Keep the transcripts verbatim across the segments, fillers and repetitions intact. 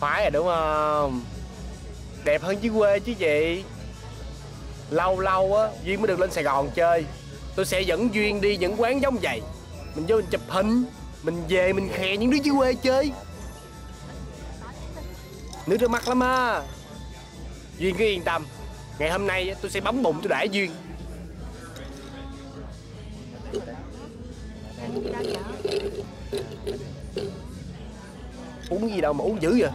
Khoái rồi đúng không? Đẹp hơn dưới quê chứ gì. Lâu lâu á Duyên mới được lên Sài Gòn chơi. Tôi sẽ dẫn Duyên đi những quán giống vậy. Mình vô mình chụp hình, mình về mình khè những đứa dưới quê chơi. Nước rửa mặt lắm á. Duyên cứ yên tâm, ngày hôm nay tôi sẽ bấm bụng tôi đãi Duyên. Uống gì đâu mà uống dữ vậy?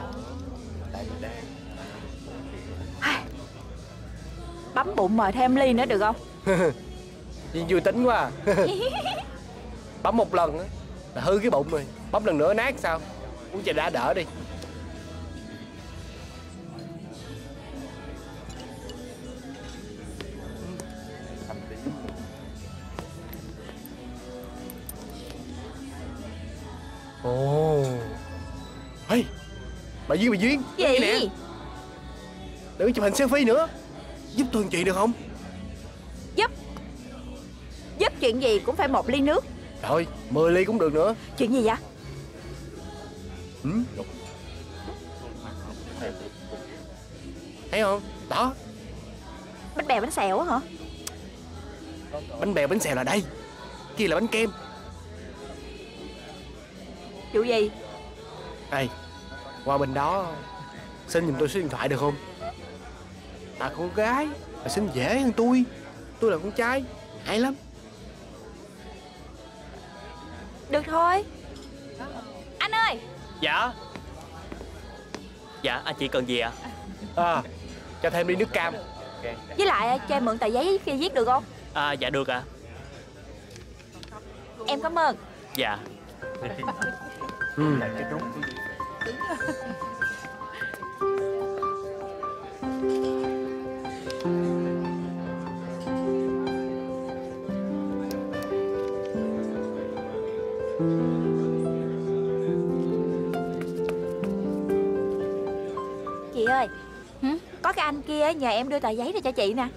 Bấm bụng mời thêm ly nữa được không? Duyên vui tính quá à. Bấm một lần á là hư cái bụng rồi, bấm lần nữa nát sao? Uống trà đá đỡ đi. Ồ. Ê, bà Duyên, bà Duyên. Gì? Nè. Đừng chụp hình selfie nữa. Giúp tôi một chuyện được không? Giúp? Giúp chuyện gì cũng phải một ly nước. Rồi, mười ly cũng được nữa. Chuyện gì vậy? Ừ? Thấy không? Đó. Bánh bèo bánh xèo á hả? Bánh bèo bánh xèo là đây. Kia là bánh kem. Vụ gì? Ê, qua bên đó xin giùm tôi số điện thoại được không? Bà con gái, bà xin dễ hơn tôi. Tôi là con trai, hay lắm. Được thôi. Anh ơi. Dạ. Dạ, anh chị cần gì ạ? À, cho thêm ly nước cam. Với lại cho em mượn tờ giấy khi viết được không? À, dạ được ạ. Em cảm ơn. Dạ. Ừ. Chị ơi. Hử? Có cái anh kia nhờ em đưa tờ giấy ra cho chị nè.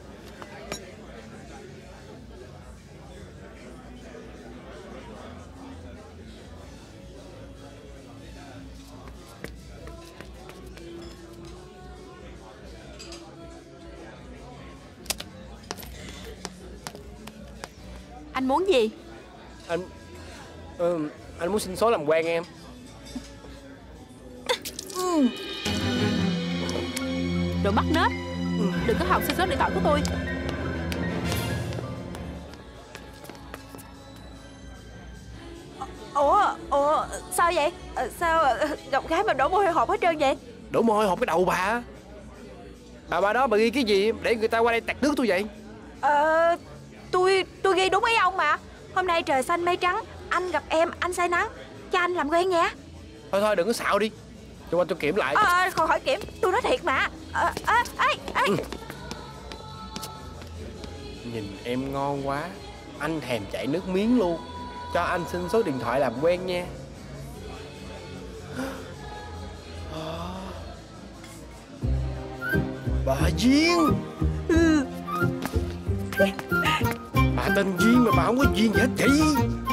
Anh muốn gì? Anh ừ, anh muốn xin số làm quen em. Đồ mắc nết. Đừng có học xin số điện thoại của tôi. Ủa, ủa, sao vậy? Ờ, Sao gặp gái mà đổ mồ hôi hột hết trơn vậy? Đổ mồ hôi hột cái đầu bà. Bà bà đó bà ghi cái gì để người ta qua đây tạt nước tôi vậy? Ờ, tôi, tôi ghi đúng ý ông mà. Hôm nay trời xanh mây trắng, anh gặp em, anh say nắng. Cho anh làm quen nha. Thôi thôi đừng có xạo đi. Cho qua tôi kiểm lại. Ờ, khỏi hỏi kiểm, tôi nói thiệt mà. Ờ, ê, ê, ê. Ừ. Nhìn em ngon quá, anh thèm chảy nước miếng luôn. Cho anh xin số điện thoại làm quen nha. Bà Duyên. Ừ. Bà tên Duyên mà bà không có duyên gì hết chị.